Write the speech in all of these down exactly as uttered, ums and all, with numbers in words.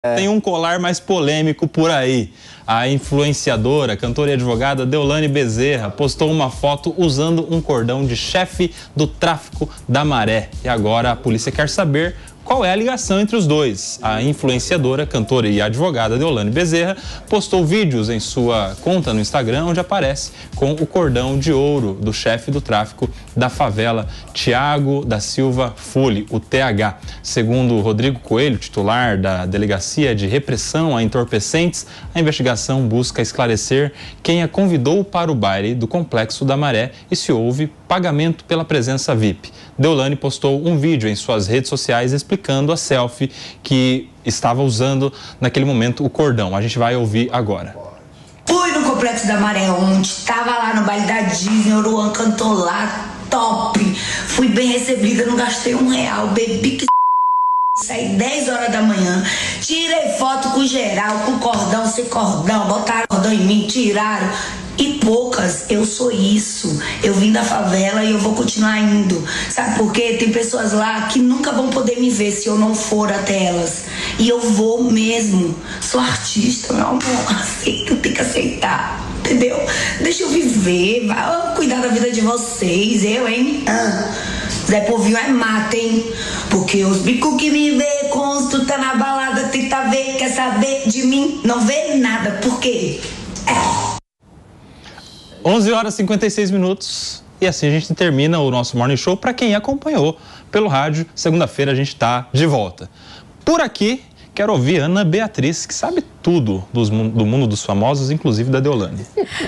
Tem um colar mais polêmico por aí. A influenciadora, cantora e advogada Deolane Bezerra postou uma foto usando um cordão de chefe do tráfico da Maré. E agora a polícia quer saber qual é a ligação entre os dois. A influenciadora, cantora e advogada Deolane Bezerra postou vídeos em sua conta no Instagram onde aparece com o cordão de ouro do chefe do tráfico da favela, Thiago da Silva Fule, o T H. Segundo Rodrigo Coelho, titular da Delegacia de Repressão a Entorpecentes, a investigação busca esclarecer quem a convidou para o baile do Complexo da Maré e se houve pagamento pela presença V I P. Deolane postou um vídeo em suas redes sociais explicando a selfie que estava usando naquele momento o cordão. A gente vai ouvir agora. Fui no Complexo da Maré ontem, tava lá no baile da Disney, o Luan cantou lá, top. Fui bem recebida, não gastei um real, bebi que saí dez horas da manhã, tirei foto com geral, com cordão, sem cordão, botaram cordão em mim, tiraram. E poucas, eu sou isso. Eu vim da favela e eu vou continuar indo. Sabe por quê? Tem pessoas lá que nunca vão poder me ver se eu não for até elas. E eu vou mesmo. Sou artista, meu amor. Aceito, tem que aceitar. Entendeu? Deixa eu viver. Vai cuidar da vida de vocês. Eu, hein? Ah. Zé Povinho é mata, hein? Porque os bicos que me vê, consto, tá na balada, tenta ver, quer saber de mim, não vê nada. Por quê? É. onze horas e cinquenta e seis minutos e assim a gente termina o nosso Morning Show. Para quem acompanhou pelo rádio, segunda-feira a gente está de volta. Por aqui, quero ouvir Ana Beatriz, que sabe tudo dos, do mundo dos famosos, inclusive da Deolane.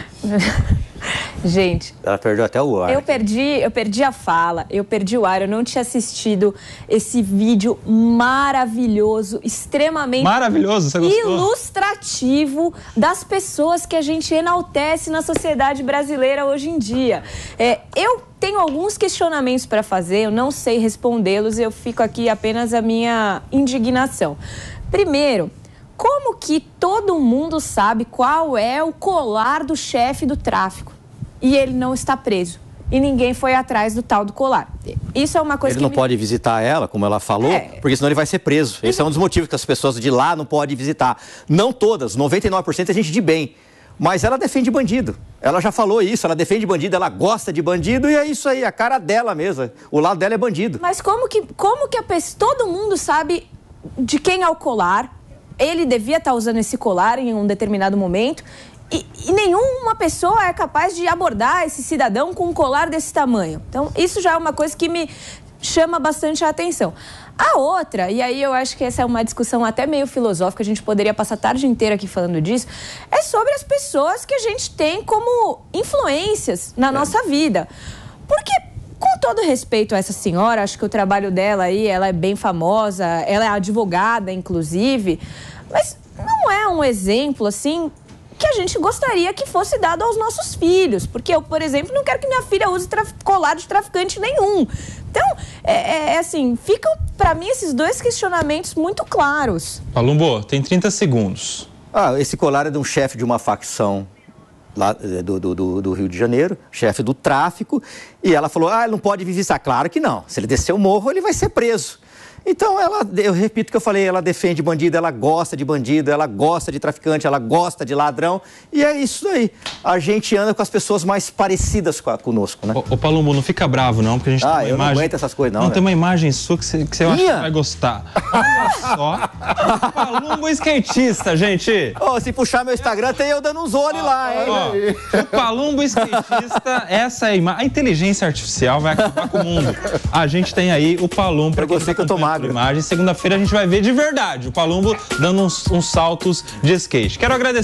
Gente, ela perdeu até o ar. Eu perdi, eu perdi a fala, eu perdi o ar, eu não tinha assistido esse vídeo maravilhoso, extremamente maravilhoso, você gostou? Ilustrativo das pessoas que a gente enaltece na sociedade brasileira hoje em dia. É, eu tenho alguns questionamentos para fazer, eu não sei respondê-los, eu fico aqui apenas a minha indignação. Primeiro, como que todo mundo sabe qual é o colar do chefe do tráfico e ele não está preso? E ninguém foi atrás do tal do colar. Isso é uma coisa ele que... Ele não me... pode visitar ela, como ela falou, é... porque senão ele vai ser preso. Esse é um dos motivos que as pessoas de lá não podem visitar. Não todas, noventa e nove por cento é gente de bem. Mas ela defende bandido. Ela já falou isso, ela defende bandido, ela gosta de bandido e é isso aí, a cara dela mesmo. O lado dela é bandido. Mas como que, como que a pessoa, todo mundo sabe de quem é o colar? Ele devia estar usando esse colar em um determinado momento e, e nenhuma pessoa é capaz de abordar esse cidadão com um colar desse tamanho. Então, isso já é uma coisa que me chama bastante a atenção. A outra, e aí eu acho que essa é uma discussão até meio filosófica, a gente poderia passar a tarde inteira aqui falando disso, é sobre as pessoas que a gente tem como influências na é. nossa vida. Porque... Com todo respeito a essa senhora, acho que o trabalho dela aí, ela é bem famosa, ela é advogada, inclusive, mas não é um exemplo, assim, que a gente gostaria que fosse dado aos nossos filhos. Porque eu, por exemplo, não quero que minha filha use colar de traficante nenhum. Então, é, é assim, ficam, pra mim, esses dois questionamentos muito claros. Palumbo, tem trinta segundos. Ah, esse colar é de um chefe de uma facção lá do, do, do Rio de Janeiro, chefe do tráfico, e ela falou, ah, ele não pode visitar. Claro que não. Se ele descer o morro, ele vai ser preso. Então, ela, eu repito o que eu falei, ela defende bandido, ela gosta de bandido, ela gosta de traficante, ela gosta de ladrão, e é isso aí. A gente anda com as pessoas mais parecidas com a, conosco, né? Ô, ô Palumbo, não fica bravo não, porque a gente ah, tem uma eu imagem... não aguento essas coisas não, Não, né? tem uma imagem sua que você, que você acha que vai gostar. Olha só, Palumbo skatista, gente. Ô, oh, se puxar meu Instagram, tem eu dando uns olhos lá, hein? Ó, o Palumbo skatista, essa é a imagem. A inteligência artificial vai acabar com o mundo. A gente tem aí o Palumbo, para quem você que eu tô magro. Imagem. Segunda-feira a gente vai ver de verdade o Palumbo dando uns, uns saltos de skate. Quero agradecer